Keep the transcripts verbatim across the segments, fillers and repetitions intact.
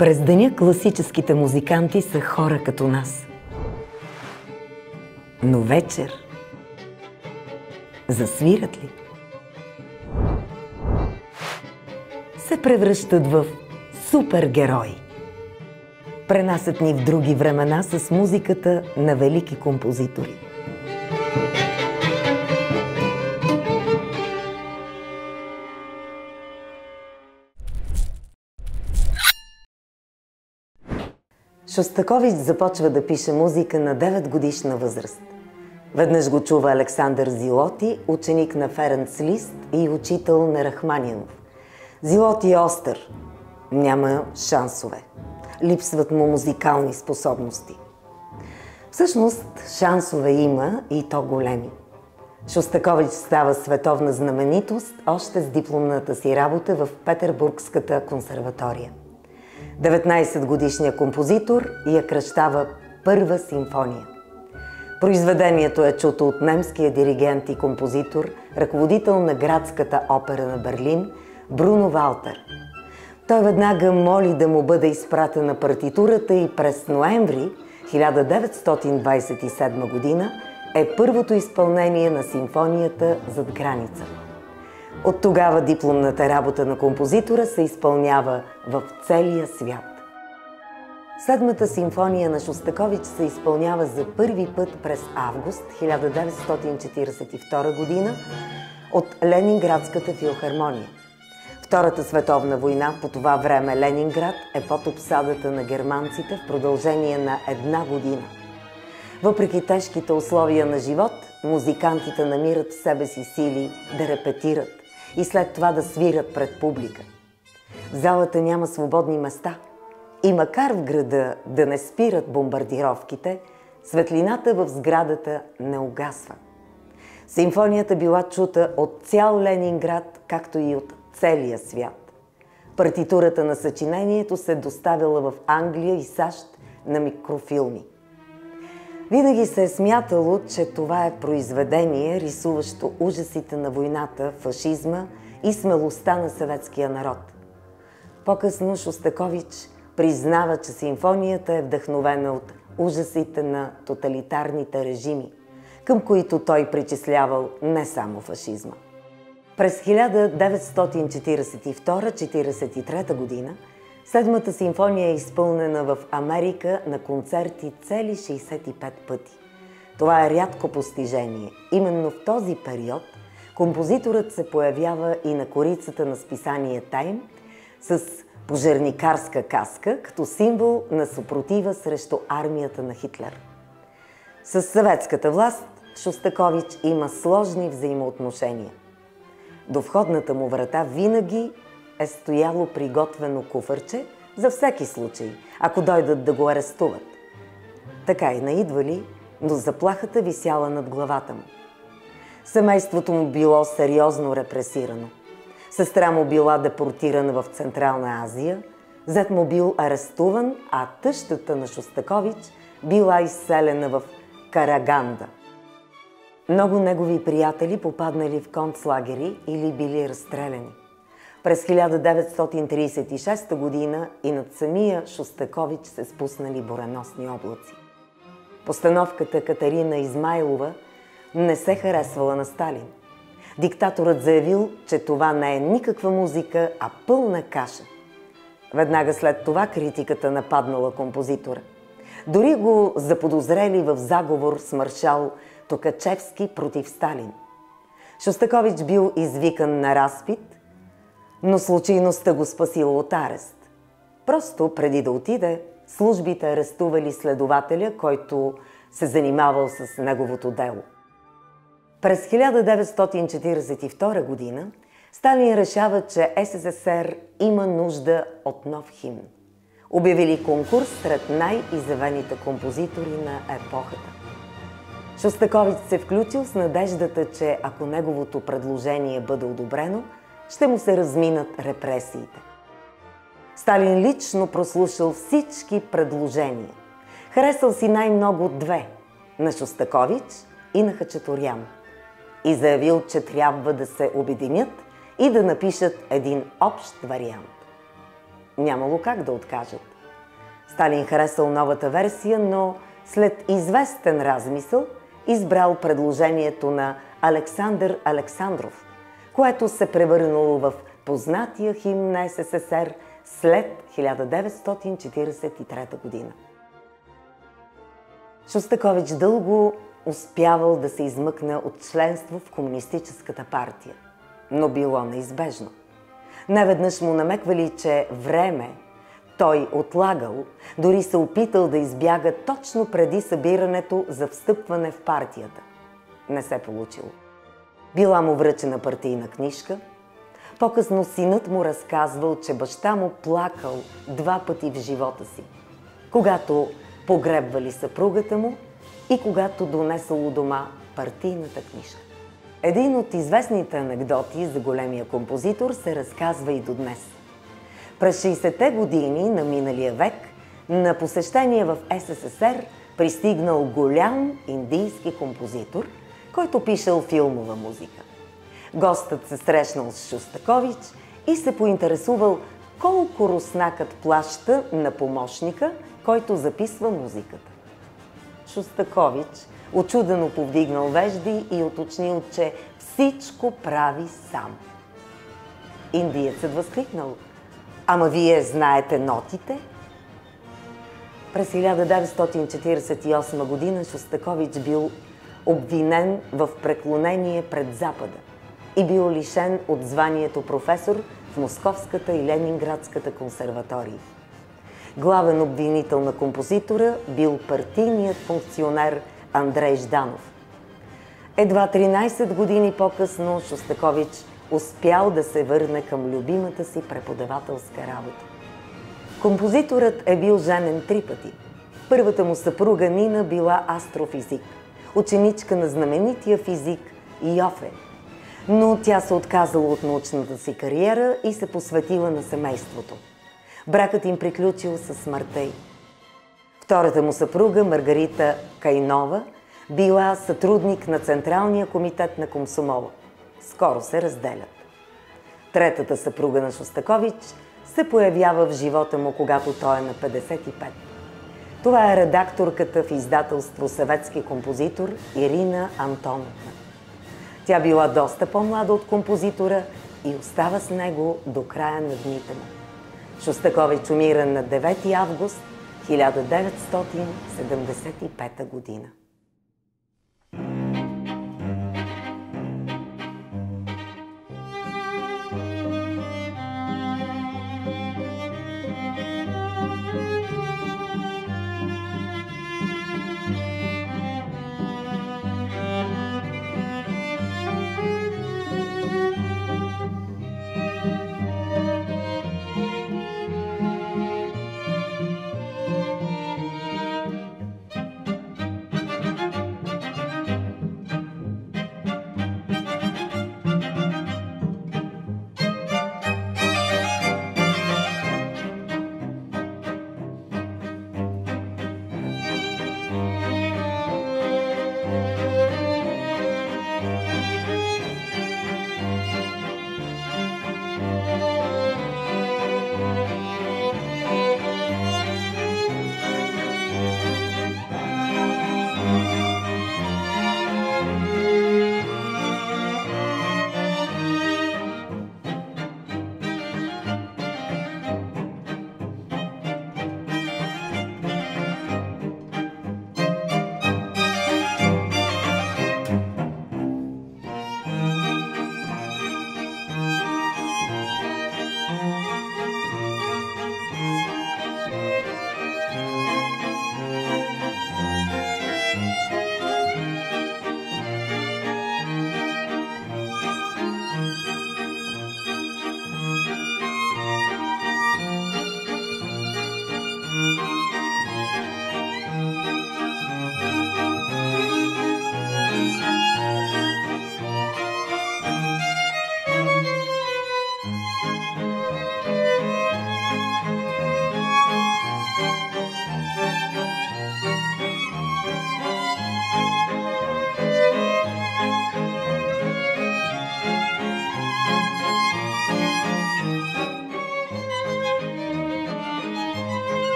През деня класическите музиканти са хора като нас. Но вечер засвират ли? Се превръщат в супергерои. Пренасят ни в други времена с музиката на велики композитори. Шостакович започва да пише музика на деветгодишна възраст. Веднъж го чува Александър Зилоти, ученик на Ференц Лист и учител на Рахманинов. Зилоти е остър. Няма шансове. Липсват му музикални способности. Всъщност, шансове има и то големи. Шостакович става световна знаменитост още с дипломната си работа в Петербургската консерватория. деветнайсетгодишният композитор я кръщава Първа симфония. Произведението е чуто от немския диригент и композитор, ръководител на Градската опера на Берлин, Бруно Валтер. Той веднага моли да му бъде изпратена партитурата и през ноември хиляда деветстотин двайсет и седма година е първото изпълнение на симфонията Зад граница. От тогава дипломната работа на композитора се изпълнява в целия свят. Седмата симфония на Шостакович се изпълнява за първи път през август хиляда деветстотин четирийсет и втора година от Ленинградската филхармония. Втората световна война, по това време Ленинград е под обсадата на германците в продължение на една година. Въпреки тежките условия на живот, музикантите намират в себе си сили да репетират и след това да свират пред публика. В залата няма свободни места и макар в града да не спират бомбардировките, светлината в сградата не угасва. Симфонията била чута от цял Ленинград, както и от целия свят. Партитурата на съчинението се доставила в Англия и САЩ на микрофилми. Винаги се е смятало, че това е произведение, рисуващо ужасите на войната, фашизма и смелостта на съветския народ. По-късно Шостакович признава, че симфонията е вдъхновена от ужасите на тоталитарните режими, към които той причислявал не само фашизма. През хиляда деветстотин четирийсет и втора - четирийсет и трета година Седмата симфония е изпълнена в Америка на концерти цели шейсет и пет пъти. Това е рядко постижение. Именно в този период композиторът се появява и на корицата на списание Тайм с пожарникарска каска, като символ на съпротива срещу армията на Хитлер. С съветската власт Шостакович има сложни взаимоотношения. До входната му врата винаги е стояло приготвено куфърче за всеки случай, ако дойдат да го арестуват. Така и наидвали, но заплахата висяла над главата му. Семейството му било сериозно репресирано. Сестра му била депортирана в Централна Азия, зет му бил арестуван, а тъщата на Шостакович била изселена в Караганда. Много негови приятели попаднали в концлагери или били разстреляни. През хиляда деветстотин трийсет и шеста година и над самия Шостакович се спуснали буrenосни облаци. Постановката Катерина Измайлова не се харесвала на Сталин. Диктаторът заявил, че това не е никаква музика, а пълна каша. Веднага след това критиката нападнала композитора. Дори го заподозрели в заговор с маршал Токачевски против Сталин. Шостакович бил извикан на разпит, но случайността го спасила от арест. Просто преди да отиде, службите арестували следователя, който се занимавал с неговото дело. През хиляда деветстотин четирийсет и втора година Сталин решава, че Ес Ес Ес Ер има нужда от нов химн. Обявили конкурс сред най-изявените композитори на епохата. Шостакович се включил с надеждата, че ако неговото предложение бъде одобрено, ще му се разминат репресиите. Сталин лично прослушал всички предложения. Харесал си най-много две – на Шостакович и на Хачатурян. И заявил, че трябва да се обединят и да напишат един общ вариант. Нямало как да откажат. Сталин харесал новата версия, но след известен размисъл избрал предложението на Александър Александров, което се превърнало в познатия химн на СССР след хиляда деветстотин четиридесет и трета година. Шостакович дълго успявал да се измъкне от членство в Комунистическата партия, но било неизбежно. Неведнъж му намеквали, че време той отлагал, дори се опитал да избяга точно преди събирането за встъпване в партията. Не се получило. Била му връчена партийна книжка. По-късно синът му разказвал, че баща му плакал два пъти в живота си, когато погребвали съпругата му и когато донесъл у дома партийната книжка. Един от известните анекдоти за големия композитор се разказва и до днес. През шейсетте години на миналия век на посещение в СССР пристигнал голям индийски композитор, който пишел филмова музика. Гостът се срещнал с Шостакович и се поинтересувал колко руснакът плаща на помощника, който записва музиката. Шостакович учудено повдигнал вежди и уточнил, че всичко прави сам. Индиецът възкликнал: "Ама вие знаете нотите?" През хиляда деветстотин четиридесет и осма година Шостакович бил обвинен в преклонение пред Запада и бил лишен от званието професор в Московската и Ленинградската консерватории. Главен обвинител на композитора бил партийният функционер Андрей Жданов. Едва тринадесет години по-късно Шостакович успял да се върне към любимата си преподавателска работа. Композиторът е бил женен три пъти. Първата му съпруга Нина била астрофизик, ученичка на знаменития физик Йофе, но тя се отказала от научната си кариера и се посветила на семейството. Бракът им приключил със смъртта й. Втората му съпруга Маргарита Кайнова била сътрудник на Централния комитет на Комсомола. Скоро се разделят. Третата съпруга на Шостакович се появява в живота му, когато той е на петдесет и пет. Това е редакторката в издателство "Съветски композитор" Ирина Антоновна. Тя била доста по-млада от композитора и остава с него до края на дните му. Шостакович умира на девети август хиляда деветстотин седемдесет и пета година.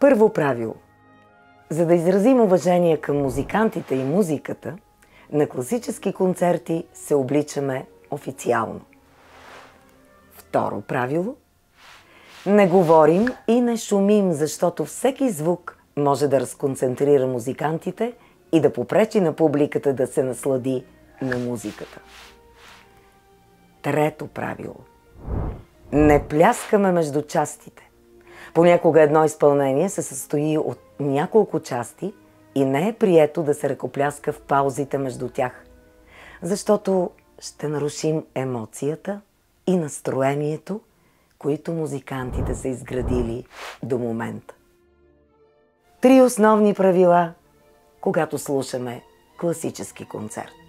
Първо правило. За да изразим уважение към музикантите и музиката, на класически концерти се обличаме официално. Второ правило. Не говорим и не шумим, защото всеки звук може да разконцентрира музикантите и да попречи на публиката да се наслади на музиката. Трето правило. Не пляскаме между частите. Понякога едно изпълнение се състои от няколко части и не е прието да се ръкопляска в паузите между тях, защото ще нарушим емоцията и настроението, които музикантите са изградили до момента. Три основни правила, когато слушаме класически концерт.